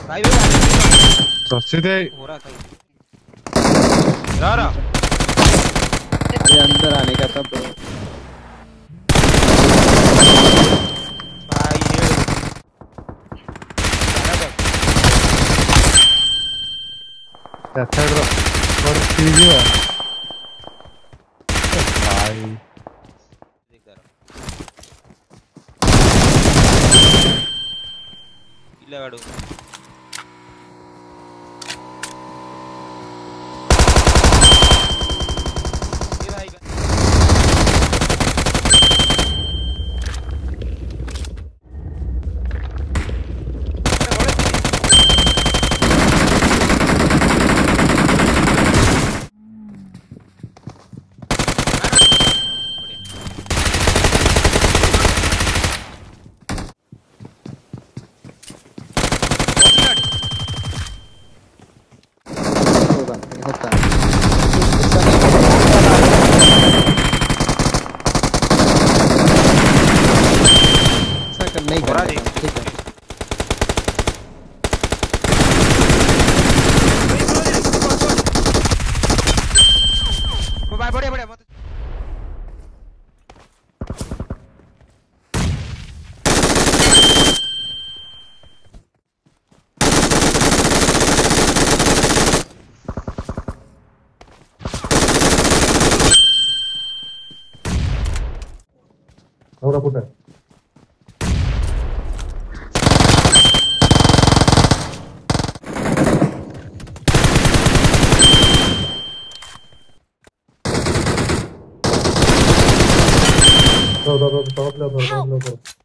भाई भाई सस्ते थे हो रहा था यार। अरे अंदर आने का था ब्रो। भाई ये साइड और सीधी है भाई। देख रहा किला गाड़ू ये भाई होता है ऐसा कर नहीं करना ठीक है। भाई बढ़िया बढ़िया मत थोड़ा फुट है दो